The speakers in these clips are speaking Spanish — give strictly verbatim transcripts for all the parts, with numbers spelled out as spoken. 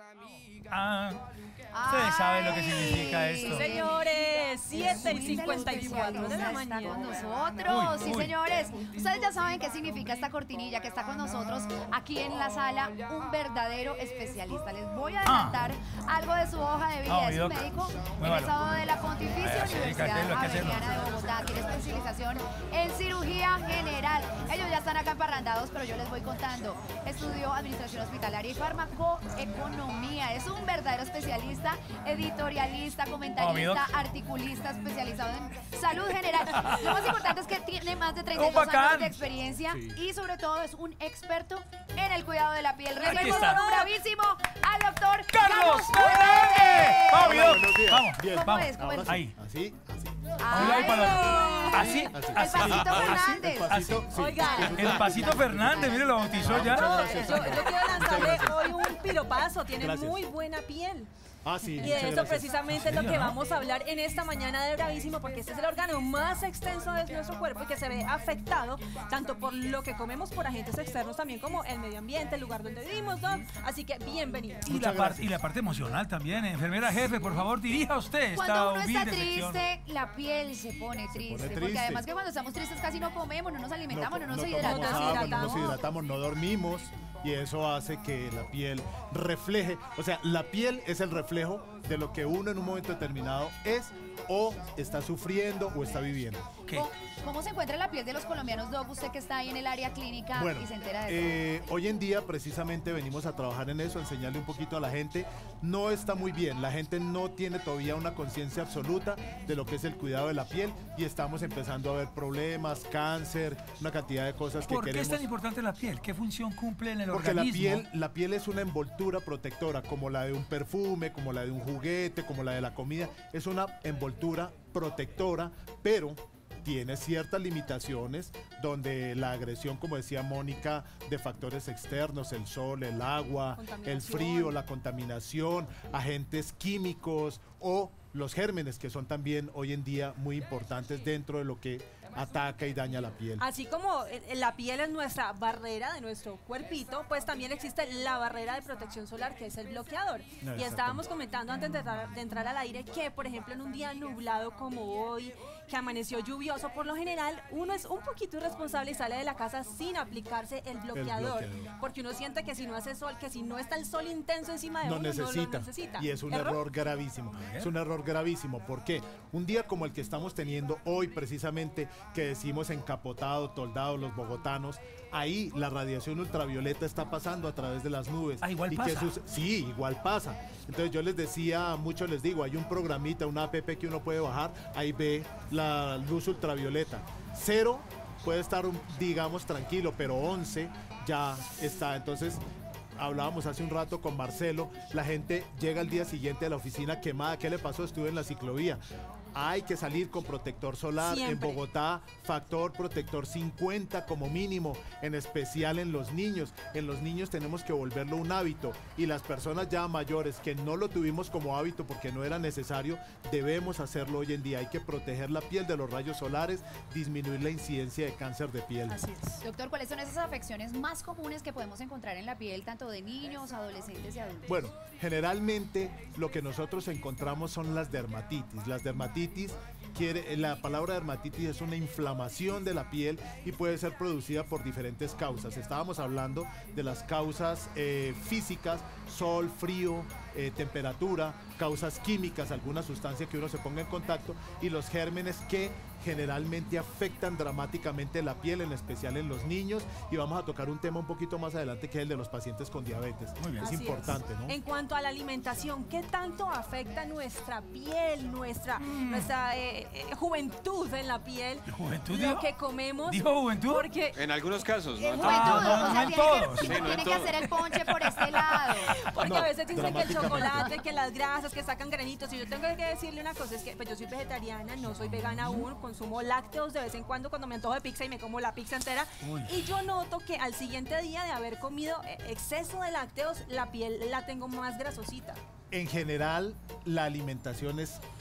Ah, ustedes saben lo que significa esto. Sí, señores, siete y cincuenta y cuatro de la mañana. Está con nosotros, Uy, sí, uy. señores. Ustedes ya saben qué significa esta cortinilla que está con nosotros aquí en la sala, un verdadero especialista. Les voy a adelantar algo de su hoja de vida. Ah, Es un doc. médico Muévalo. egresado de la Pontificia Ay, sí, Universidad Catel, lo que hacemos. Javeriana de Bogotá. Tiene especialización en cirugía general. Ellos ya están acá emparrandados, pero yo les voy contando. Estudió administración hospitalaria y farmacoeconomía. Es un verdadero especialista, editorialista, comentarista, articulista, especializado en salud general. Lo más importante es que tiene más de treinta y dos ¡Oh, bacán! años de experiencia Sí. y sobre todo es un experto en el cuidado de la piel. Aquí Recibimos está. con un bravísimo al doctor ¡Carlos Fernández. Fernández! Vamos, Hola, Doc. buenos días. Vamos, Bien. ¿Cómo vamos. es? ¿Cómo Ahora es? sí. Ahí. Así, así. Ahí, ahí, para- Así, El Así. pasito Fernández. El pasito, sí. Oiga. El pasito Fernández, mire, lo bautizó No, ya. yo, yo quiero lanzarle gracias. hoy un piropazo. Tiene Gracias. muy buena piel. Ah, sí. Y muchas de eso gracias. precisamente es lo serio, que no? vamos a hablar en esta mañana de Bravísimo, porque este es el órgano más extenso de nuestro cuerpo y que se ve afectado tanto por lo que comemos, por agentes externos también, como el medio ambiente, el lugar donde vivimos, ¿no? Así que bienvenidos. Y la, parte, y la parte emocional también. Enfermera jefe, por favor, dirija usted esta Cuando uno está humilde sección. triste, la piel se pone triste. Porque triste. además que cuando estamos tristes casi no comemos, no nos alimentamos, no, nos tomamos hidratamos. nos agua, no nos hidratamos. hidratamos, no dormimos y eso hace que la piel refleje, o sea, la piel es el reflejo de lo que uno en un momento determinado es o está sufriendo o está viviendo. ¿Qué? ¿Cómo, cómo se encuentra la piel de los colombianos, Doc? Usted que está ahí en el área clínica Bueno, y se entera de eh, hoy en día precisamente venimos a trabajar en eso, a enseñarle un poquito a la gente. No está muy bien, la gente no tiene todavía una conciencia absoluta de lo que es el cuidado de la piel y estamos empezando a ver problemas, cáncer, una cantidad de cosas que ¿Por qué queremos. es tan importante la piel? ¿Qué función cumple en el Porque la organismo? piel, la piel es una envoltura protectora, como la de un perfume, como la de un juguete, como la de la comida. Es una envoltura protectora, pero tiene ciertas limitaciones donde la agresión, como decía Mónica, de factores externos, el sol, el agua, el Contaminación. frío, la contaminación, agentes químicos o los gérmenes, que son también hoy en día muy importantes dentro de lo que ataca y daña la piel. Así como eh, la piel es nuestra barrera de nuestro cuerpito, pues también existe la barrera de protección solar, que es el bloqueador. No, Y estábamos comentando antes de entrar, de entrar al aire que, por ejemplo, en un día nublado como hoy, que amaneció lluvioso, por lo general, uno es un poquito irresponsable y sale de la casa sin aplicarse el bloqueador. bloqueador. Porque uno siente que si no hace sol, que si no está el sol intenso encima de No uno, necesita. no lo necesita. Y es un ¿Error? error gravísimo. Es un error gravísimo. ¿Por qué? Un día como el que estamos teniendo hoy, precisamente, que decimos encapotado, toldado, los bogotanos, ahí la radiación ultravioleta está pasando a través de las nubes. Ah, igual ¿Y pasa. qué suce- Sí, igual pasa. Entonces yo les decía, muchos les digo, hay un programita, una app que uno puede bajar, ahí ve la luz ultravioleta. Cero puede estar, digamos, tranquilo, pero once ya está. Entonces hablábamos hace un rato con Marcelo, la gente llega al día siguiente a la oficina quemada. ¿Qué le pasó? Estuve en la ciclovía. Hay que salir con protector solar. Siempre. En Bogotá, factor protector cincuenta como mínimo, en especial en los niños. En los niños tenemos que volverlo un hábito y las personas ya mayores que no lo tuvimos como hábito porque no era necesario, debemos hacerlo hoy en día. Hay que proteger la piel de los rayos solares, disminuir la incidencia de cáncer de piel. Así es. Doctor, ¿cuáles son esas afecciones más comunes que podemos encontrar en la piel, tanto de niños, adolescentes y adultos? Bueno, generalmente lo que nosotros encontramos son las dermatitis. Las dermatitis quiere, la palabra dermatitis es una inflamación de la piel y puede ser producida por diferentes causas. Estábamos hablando de las causas eh, físicas, sol, frío, eh, temperatura, causas químicas, alguna sustancia que uno se ponga en contacto y los gérmenes que generalmente afectan dramáticamente la piel, en especial en los niños, y vamos a tocar un tema un poquito más adelante que es el de los pacientes con diabetes. Muy bien. Es Así importante, ¿no? En cuanto a la alimentación, ¿qué tanto afecta nuestra piel, nuestra, nuestra eh, eh, juventud en la piel? ¿Juventud Lo dijo? que comemos. ¿Dijo juventud? Porque, En algunos casos, ¿no? En En juventud, Ah, no, o no sea, en tiene todos. que, Sí, no en tiene que todos. hacer el ponche por este lado. porque No, a veces dicen que el dramáticamente. chocolate, que las grasas, que sacan granitos. Y yo tengo que decirle una cosa, es que pues, yo soy vegetariana, no soy vegana aún, consumo lácteos de vez en cuando cuando me antojo de pizza y me como la pizza entera. Uy. Y yo noto que al siguiente día de haber comido eh, exceso de lácteos, la piel la tengo más grasosita. En general, la alimentación es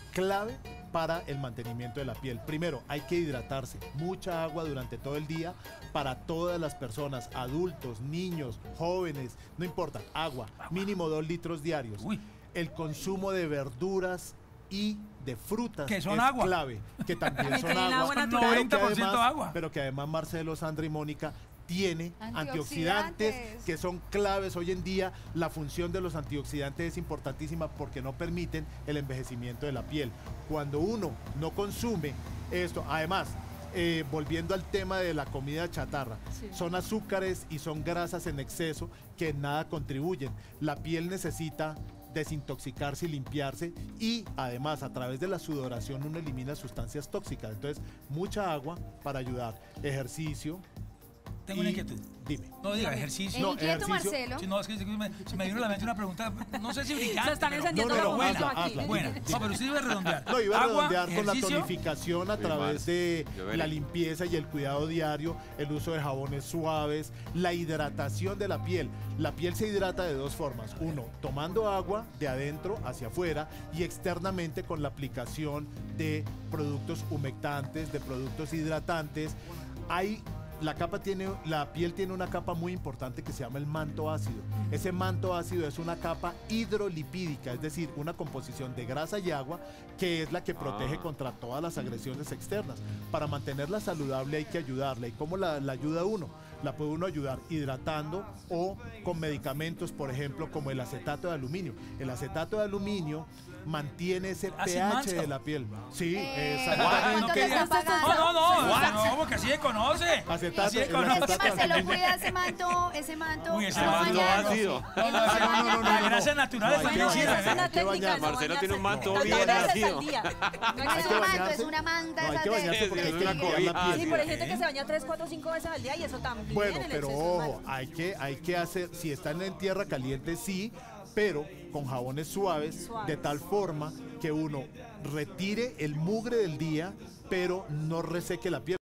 clave para el mantenimiento de la piel. Primero, hay que hidratarse, mucha agua durante todo el día para todas las personas, adultos, niños, jóvenes, no importa, agua, mínimo dos litros diarios. Uy. El consumo de verduras y de frutas que son es agua. clave, que también son tienen agua, agua natural. pero que noventa por ciento además- agua. pero que además Marcelo, Sandra y Mónica tiene antioxidantes. Antioxidantes. que son claves hoy en día. La función de los antioxidantes es importantísima porque no permiten el envejecimiento de la piel. Cuando uno no consume esto, además, eh, volviendo al tema de la comida chatarra, Sí. son azúcares y son grasas en exceso que en nada contribuyen. La piel necesita desintoxicarse y limpiarse, y además a través de la sudoración uno elimina sustancias tóxicas. Entonces, mucha agua para ayudar. Ejercicio. Tengo y- una inquietud. Dime. No diga ejercicio. ¿El No, inquieto, ejercicio. Marcelo? Sí, no, es que se me, se me vino a la mente una pregunta, no sé si brillante, Se están pero- encendiendo No, no, los no, momentos hazla, aquí. hazla. buena. No, pero usted iba a redondear. No, iba a Agua, redondear con la ejercicio. tonificación a Sí, través Marce. de Yo veré. la limpieza y el cuidado diario, el uso de jabones suaves, la hidratación de la piel. La piel se hidrata de dos formas. Uno, tomando agua de adentro hacia afuera, y externamente con la aplicación de productos humectantes, de productos hidratantes. Hay La capa tiene, la piel tiene una capa muy importante que se llama el manto ácido. Ese manto ácido es una capa hidrolipídica, es decir, una composición de grasa y agua que es la que protege Ah. contra todas las agresiones externas. Para mantenerla saludable hay que ayudarla. ¿Y cómo la, la ayuda uno? La puede uno ayudar hidratando o con medicamentos, por ejemplo, como el acetato de aluminio. El acetato de aluminio mantiene ese ¿Ah, sin pH mancha? de la piel. Sí, Eh, exactamente. No ¿cuánto quería- le están pagando? No, no, no, no, porque así se conoce. Acetato, Así se el conoce. Es que acetato de Marcelo aluminio. cuida ese manto, ese manto. Uy, ese no manto bañándose. ácido. Él no se Ah, no, no, baña. no, no, Las no. grasas naturales No, hay también que sirven, bañarse, ¿eh? hay que bañarse. Marcelo tiene un manto tantas bien veces ácido. al día. No No hay es que un bañarse. manto, es una manta. No, hay esa que de- bañarse porque hay Es que una limpiar la cobija. piel. Sí, pero hay gente que se baña tres, cuatro, cinco veces al día y eso también. Bueno, el pero exceso es ojo, malo. hay que, hay que hacer, si están en tierra caliente, sí, pero con jabones suaves, Suaves. de tal forma que uno retire el mugre del día, pero no reseque la piel.